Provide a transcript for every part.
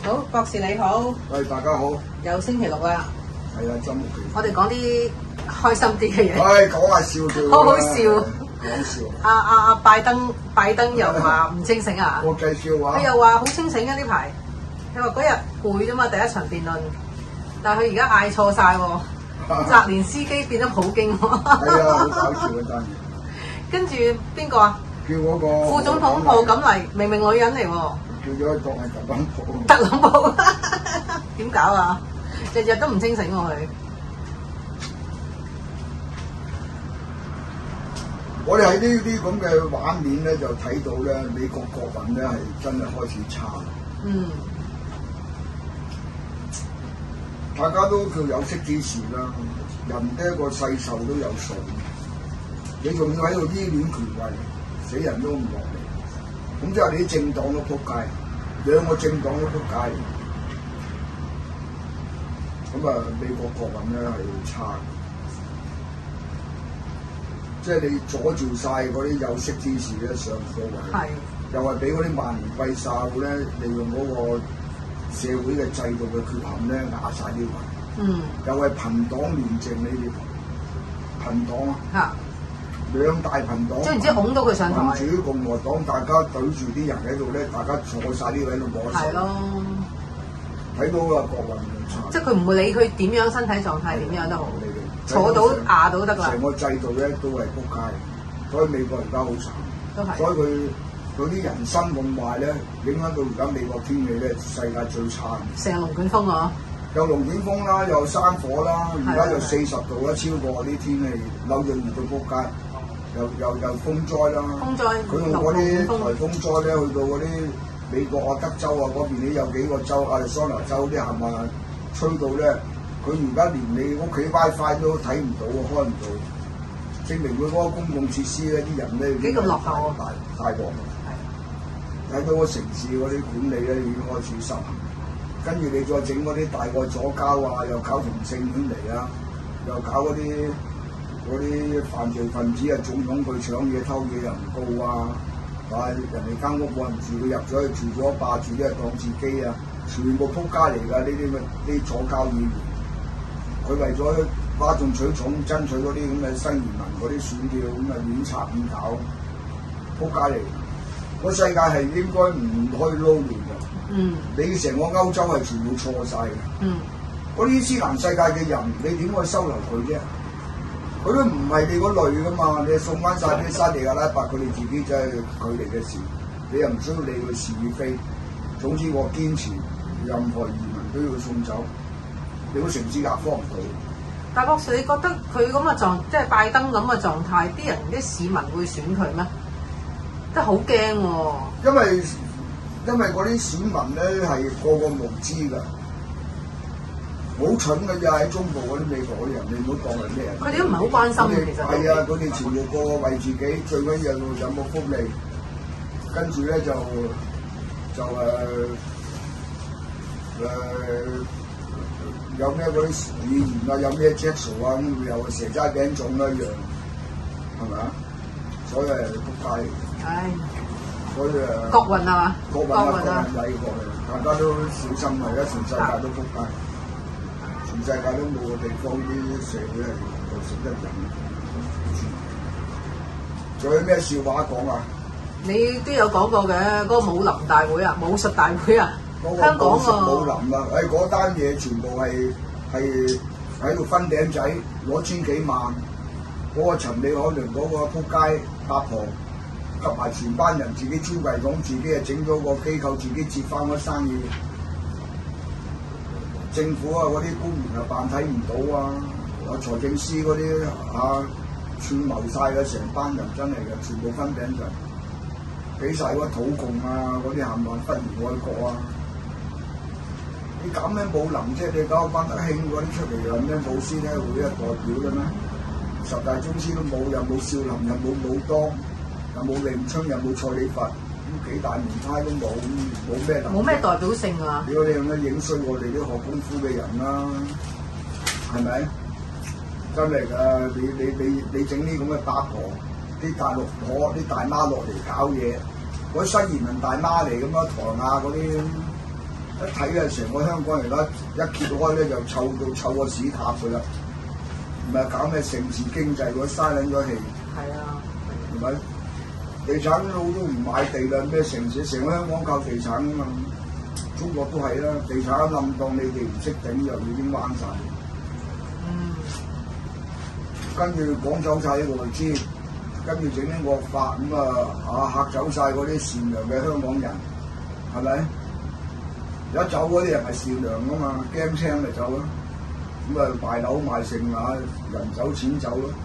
好，博士你好， 喂，大家好， 又星期六啦， 係啊，周末期。 我哋講啲開心啲嘅嘢。 唉，講下笑最好好笑。 講笑。 阿拜登又話唔清醒啊！ 國際笑話。 佢又話好清醒啊！呢排佢話嗰日攰啫嘛，第一場辯論，但係佢而家嗌錯晒喎，澤連斯基變咗普京喎。 係啊，好搞笑嗰單嘢。 跟住邊個啊？ 叫嗰個副總統賀錦麗，明明女人嚟喎。 叫咗佢當係特朗普。 特朗普點搞啊？日日都唔清醒喎佢。 我哋喺呢啲咁嘅畫面咧，就睇到咧美國國運咧係真係開始差。 嗯。 大家都叫有識之士啦，人呢個世壽都有數。你仲要喺度依戀權位，死人都唔落嚟。咁即係你啲政黨都仆街，兩個政黨都仆街。咁啊，美國國運咧係差。即係你阻住晒嗰啲有識之士咧上唔到位，又係俾嗰啲萬年貴胄咧利用嗰個社會嘅制度嘅缺陷咧壓晒啲位，又係朋黨亂政呢啲朋黨啊，兩大朋黨， 即係唔知拱到佢上台。 民主共和黨大家對住啲人喺度咧，大家坐晒呢位喺度摸手，睇到個國運差。即係佢唔會理佢點樣身體狀態點樣都好。坐到牙到得啦！成個制度咧都係仆街，所以美國而家好慘，所以佢啲人心咁壞咧，影響到而家美國天氣咧世界最差。 成龍捲風啊！ 有龍捲風啦，又山火啦，而家又40度啦，超過啲天氣，扭到熱到仆街，又風災啦。風災。佢用嗰啲颱風災咧，去到嗰啲美國啊、德州啊嗰邊咧，有幾個州，亞利桑那州啲係咪吹到咧？佢而家連你屋企 WiFi 都睇唔到，開唔到，證明佢嗰個公共設施咧，啲人咧幾咁落後啊！ 大鑊，睇到個城市嗰啲管理咧已經開始失衡，跟住你再整嗰啲大個左膠啊，又搞同性戀嚟啊，又搞嗰啲犯罪分子啊，總統佢搶嘢偷嘢又唔告啊，但係人哋間屋冇人住，佢入咗去住咗霸住啲係當自己啊，全部仆街嚟㗎！呢啲咁嘅啲左膠議員。佢為咗嘩眾取寵，爭取嗰啲咁嘅新移民嗰啲選票，咁啊亂插亂搞，仆街嚟！個世界係應該唔可以撈亂嘅。你成個歐洲係全部錯晒嘅。嗰啲伊斯蘭世界嘅人，你點可以收留佢啫？佢都唔係你嗰類噶嘛，你送翻晒啲沙地阿拉伯，佢哋自己就係佢哋嘅事，你又唔需要理佢是與非。總之我堅持，任何移民都要送走。你個城市壓方唔到。 但博士，你覺得佢咁嘅即係拜登咁嘅狀態，啲市民會選佢咩？真係好驚喎！ 因為嗰啲選民咧係個無知㗎，好蠢㗎咋！喺中部嗰啲美國嗰啲人，你唔好當係咩人。 佢哋都唔係好關心嘅，其實。 係啊，佢哋全部個為自己最緊要有冇福利，跟住咧就有咩嗰啲語言啊，有咩 Jackson 啊，咁又蛇齋餅粽一樣，係咪啊？所以係仆街嚟。唉，所以國運啊嘛， 國運啊，國運大家都小心啊！而家全世界都仆街，全世界都冇個地方啲社會係能夠食得人。仲有咩笑話講啊？ 你都有講過嘅，嗰個武林大會啊，武術大會啊。香港武林啊！嗰單嘢全部係喺度分餅仔攞千幾萬，嗰個陳李可麟嗰個撲街八婆，夾埋全班人自己超櫃桶，自己整咗個機構，自己接翻嗰生意。政府啊，嗰啲官員啊扮睇唔到啊，財政司嗰啲串謀晒嘅成班人真係嘅，全部分餅仔，俾晒嗰土共啊，嗰啲冚唪唥不如愛國啊！你搞咩武林啫？你搞班德興嗰啲出嚟有咩武師咧會一代表嘅咩？十大宗師都冇，又冇少林，又冇武當，又冇李唔春，又冇蔡李佛，咁幾大門派都冇，冇咩能力。 冇咩代表性啊！ 如果你咁樣影衰我哋啲學功夫嘅人啦，係咪？真係㗎！你整啲咁嘅八婆，啲大陸婆、啲大媽落嚟搞嘢，嗰啲新移民大媽嚟咁啊，台亞嗰啲。 一睇啊，成個香港人一揭開咧就臭個屎塔佢啦，唔係搞咩城市經濟，嗰嘥撚咗氣。 係啊， 係咪？地產佬都唔買地啦，咩城市成個香港靠地產啊嘛，中國都係啦，地產一冧當你哋唔識頂就已經彎晒。跟住趕走晒啲外資，跟住整啲惡法咁嚇走晒嗰啲善良嘅香港人，係咪？一走嗰啲人係善良噶嘛，驚青咪走咯，咁賣樓賣剩人走錢走咯。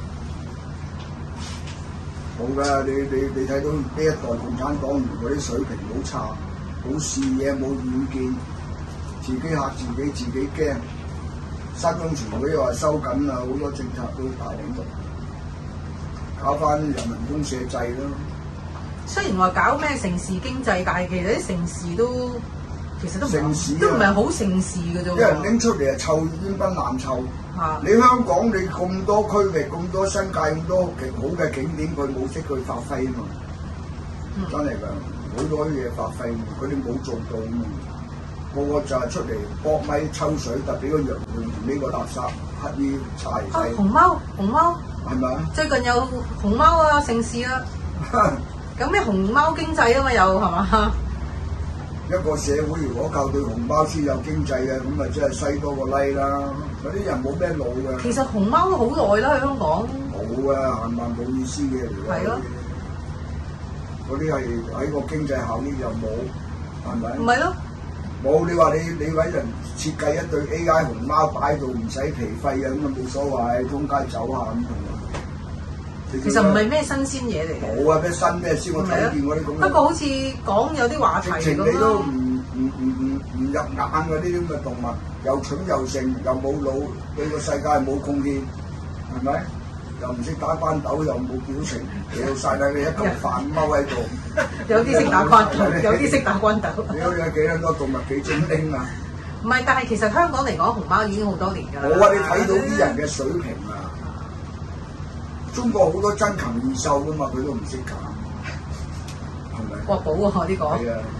冇㗎，你睇到呢一代共產黨員嗰啲水平好差，冇視野冇遠見，自己嚇自己，自己驚。新工團嗰啲話收緊啊，好多政策都大領導，搞翻人民公社制咯。 雖然話搞咩城市經濟，但係其實啲城市都城市都唔係好城市嘅啫喎。 啲人拎出嚟係臭煙燻爛臭。 啊！ 你香港你咁多區域、咁多新界、咁多極好嘅景點，佢冇識去發揮啊嘛。真係㗎，好多嘢發揮，佢哋冇做到啊嘛。個個就係出嚟搏米抽水，特別個洋盤同呢個垃圾乞衣柴仔。 熊貓係咪啊？ 最近有熊貓啊盛事啊，咁咩熊貓經濟啊嘛又係嘛？ 一個社會如果靠對熊貓先有經濟嘅，咁咪真係西多個例啦。嗰啲人冇咩腦嘅。 其實熊貓都好耐啦，喺香港。 冇啊，係咪冇意思嘅嚟㗎？ 係咯。 嗰啲係喺個經濟效益又冇，係咪？ 唔係咯。 冇，你話你揾人設計一對 AI 熊貓擺度唔使皮費啊，咁啊冇所謂，通街走下咁同埋。 其實唔係咩新鮮嘢嚟嘅。 冇啊，咩新咩先？我睇見嗰啲咁。 不過好似講有啲話題咁直情你都唔入眼嘅呢啲咁嘅動物，又蠢又剩，又冇腦，對個世界冇貢獻，係咪？又唔識打關鬥，又冇表情，掉晒啦你一嚿飯踎喺度。 有啲識打關鬥，有啲識打關鬥。 你有幾多個動物幾精靈啊？ 唔係，但係其實香港嚟講，熊貓已經好多年㗎啦。 冇啊！你睇到啲人嘅水平啊！中國好多珍禽異獸㗎嘛，佢都唔識揀，係咪？ 國寶喎呢個。 係啊。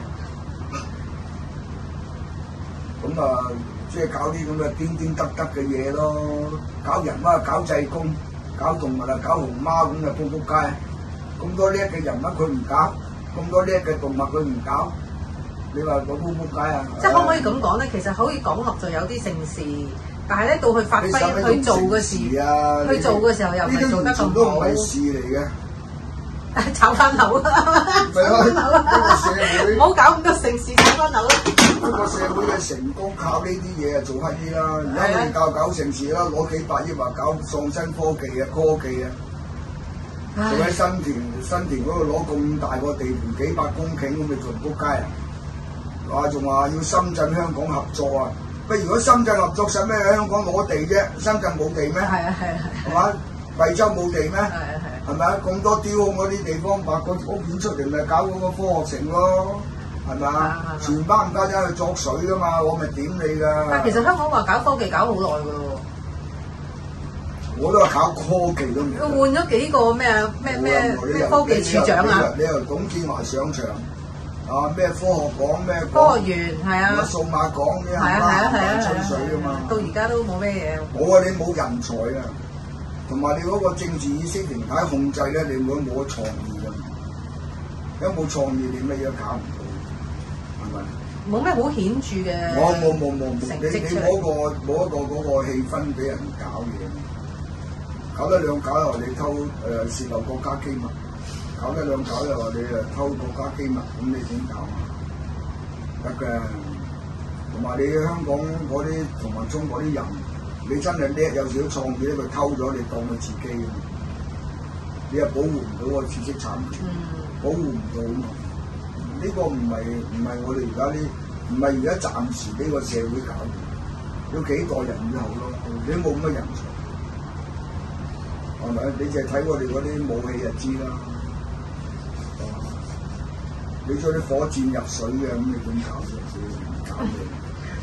咁啊，即係搞啲咁嘅顛顛得得嘅嘢咯，搞人物搞濟公，搞動物啊，搞熊貓咁啊，撲街！咁多叻嘅人物佢唔搞，咁多叻嘅動物佢唔搞，你話個撲街啊？ 即係可唔可以咁講咧？其實可以講落就有啲盛事，但係咧到去發揮去做嘅時，去做嘅時候又唔係做得咁好。 都唔係事嚟嘅。 炒翻樓啦！炒翻樓啦！唔好搞咁多盛事，炒翻樓啦！ 一個社會嘅成功靠呢啲嘢啊，做乞衣啦！而家我哋搞盛事啦，攞幾百億話搞創新科技啊，仲喺新田嗰度攞咁大個地盤幾百公頃咁，你仲唔撲街啊？話仲話要深圳香港合作啊！不如果深圳合作使咩喺香港攞地啫？深圳冇地咩？係嘛？惠州冇地咩？係咪啊？咁多雕空嗰啲地方，把個屋苑出嚟咪搞嗰個科學城咯，係咪啊？全班唔家姐去作水噶嘛，我咪點你㗎？ 但其實香港話搞科技搞好耐㗎咯喎。 我都話搞科技都未。 換咗幾個咩科技處長啊？ 你由董建華上場啊？咩科學講咩？ 科學園係啊。 數碼講咩？係啊，吹水㗎嘛。 到而家都冇咩嘢。 冇啊！你冇人才啊！同埋你嗰個政治意識形態控制咧，你冇創意㗎。有冇創意，你乜嘢都搞唔到，係咪？冇咩好顯著嘅。 冇。你冇一個嗰個氣氛俾人搞嘢，搞得兩搞又話你偷泄漏國家機密，搞得兩搞又話你偷國家機密，咁你點搞啊？得嘅。同埋你香港嗰啲同埋中國啲人。你真係叻，有少少創意咧，佢偷咗你當佢自己嘅，你又保護唔到個知識產權，保護唔到啊嘛！呢個唔係我哋而家呢，唔係而家暫時呢個社會搞掂，要幾代人以後咯。你冇乜人才，係咪？你淨係睇我哋嗰啲武器就知啦。你將啲火箭入水嘅，咁你點搞啫？你搞嘢。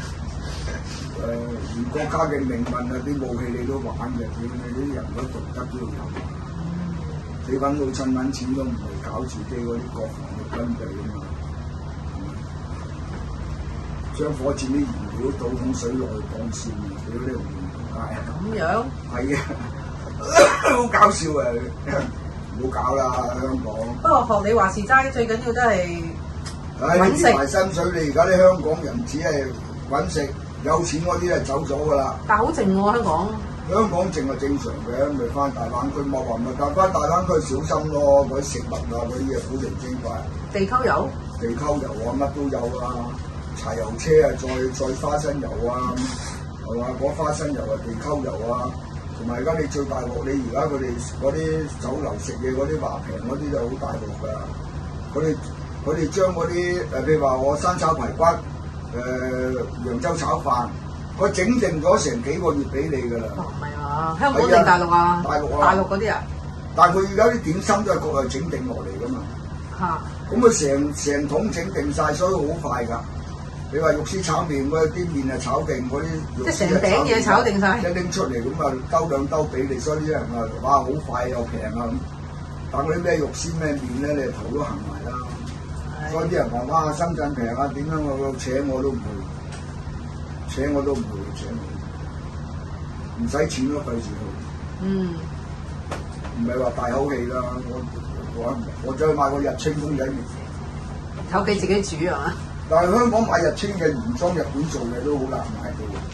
連國家嘅命運啊，啲武器你都玩嘅，你啲人嗰道德都要有。你揾老襯揾錢都唔係搞自己嗰啲國防嘅軍備啊嘛。 將火箭啲燃料倒桶水落去降線，屌你咁樣係啊，好搞笑啊！唔好搞啦，香港。 不過學你話事齋，最緊要都係唉， 揾你跌埋薪水，你而家啲香港人只係揾食，有錢嗰啲係走咗㗎啦。 但係好靜喎，香港。 香港淨係正常嘅，咪翻大灣區冇話咪，但翻大灣區小心咯，嗰啲食物啊嗰啲嘢古靈精怪。 地溝油？ 地溝油啊，乜都有啊，柴油車啊，再花生油啊，係嘛？嗰花生油啊，地溝油啊，同埋而家你最大鑊，你而家佢哋嗰啲酒樓食嘢嗰啲話平嗰啲就好大鑊㗎。佢哋將嗰啲譬如話我生炒排骨、揚州炒飯。佢整定咗成幾個月俾你㗎啦。 唔係啊，香港定大陸啊？ 大陸啊， 大陸嗰啲啊。 但係佢而家啲點心都係國內整定落嚟㗎嘛。 嚇！ 咁佢成桶整定晒，所以好快㗎。你話肉絲炒麵嗰啲麵啊炒定嗰啲， 即係成餅嘢炒定晒。 一拎出嚟咁啊，兜兩兜俾你，所以啲人啊，哇好快又平啊咁。但嗰啲咩肉絲咩麵咧，你頭都行埋啦。所以啲人話哇深圳平啊，點解我請我都唔去？請我都唔會請你，唔使錢都費事去。 嗯， 唔係話大口氣啦，我走去買個日清公仔麵， 喺屋企自己煮係嘛？ 但係香港買日清嘅原裝日本做嘅都好難買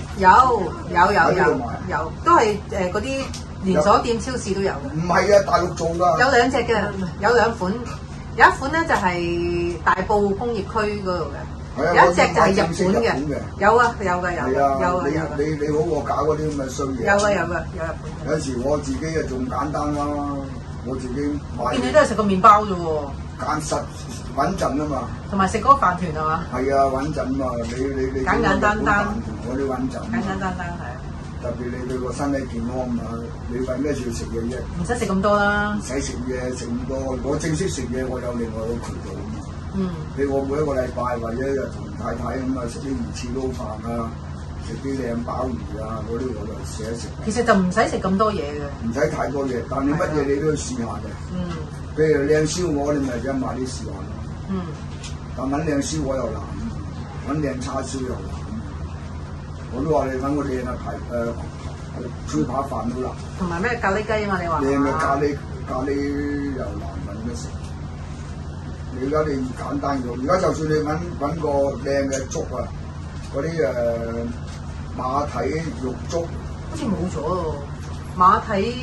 到。有，都係嗰啲連鎖店、超市都有嘅。 唔係啊，大陸做㗎。 有兩隻嘅，有兩款，有一款咧就係大埔工業區嗰度嘅。有一隻就係日本嘅，有啊，有㗎，有。你好過搞嗰啲咁嘅衰嘢。 有日本。 有時我自己啊仲簡單啦，我自己買。 見你都係食個麵包啫喎。 簡實穩陣啊嘛。 同埋食嗰個飯團係嘛？係啊，穩陣嘛，你簡簡單單。 嗰啲穩陣。簡簡單單係。 特別你對個身體健康啊，你為咩事要食嘢啫？ 唔使食咁多啦。唔使食嘢食咁多，我正式食嘢，我有另外一個渠道。譬如我每一個禮拜或者同太太咁啊食啲魚翅撈飯啊，食啲靚鮑魚啊嗰啲我就食一食。 其實就唔使食咁多嘢嘅。唔使太多嘢，但你乜嘢你都要試下嘅。譬如靚燒鵝，你咪想買啲試下咯。但揾靚燒鵝又難，揾靚叉燒又難。我都話你揾個靚嘅豬扒飯都難。同埋咩咖喱雞啊嘛？你話？靚嘅咖喱又難揾得食。而家你簡單咗，而家就算你揾個靚嘅粥啊，嗰啲馬蹄肉粥，好似冇咗喎。馬蹄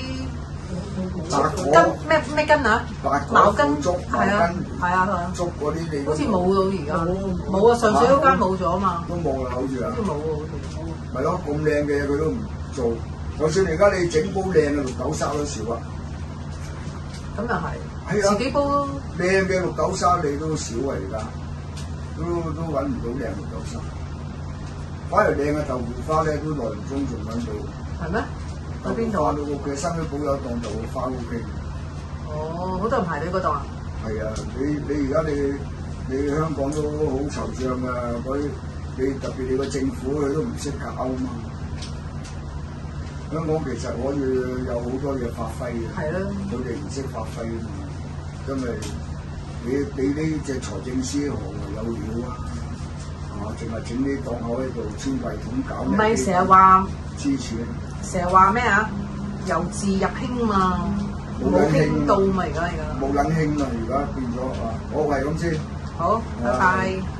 筋咩筋啊？茅筋粥，係啊，粥嗰啲你好似冇到而家，冇啊！上水嗰間冇咗啊嘛，都冇啦，好似啊，都冇喎，好似。咪咯，咁靚嘅嘢佢都唔做，就算而家你整煲靚嘅綠豆沙都少啊。咁又係。自己煲靚嘅綠豆沙你都少啊，而家都揾唔到靚綠豆沙，反而靚嘅豆腐花咧都耐唔中仲揾到。係咩？喺邊度啊？到屋企深水埗有檔豆腐花 OK。哦，好多人排隊嗰度啊？係啊，你而家你香港都好惆悵㗎，你特別你個政府佢都唔識搞啊嘛。香港其實可以有好多嘢發揮嘅，係咯，佢哋唔識發揮啊嘛。因為你呢隻財政司何來有料啊？淨係整啲檔口喺度穿櫃桶搞。唔係成日話支持，成日話咩啊？由治入興嘛，冇興到嘛而家冇撚興啊！而家變咗啊！好係咁先。好，拜拜。